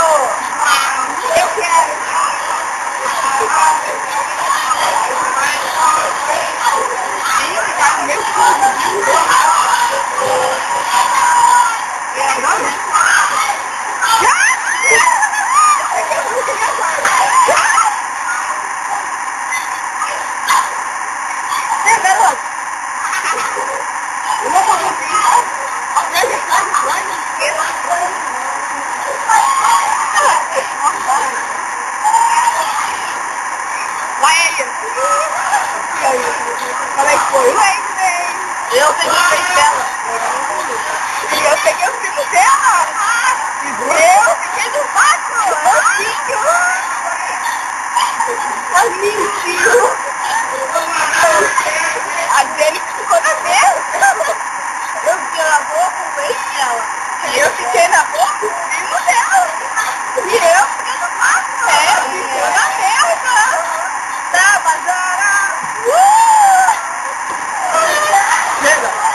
Eu quero. Como é que foi? Eu peguei o peito dela. E eu peguei o filho dela. Eu fiquei no mato. Sozinho. A Jenny ficou na mesa. Eu fiquei na boca com o peito dela. E eu fiquei na boca com o filho dela.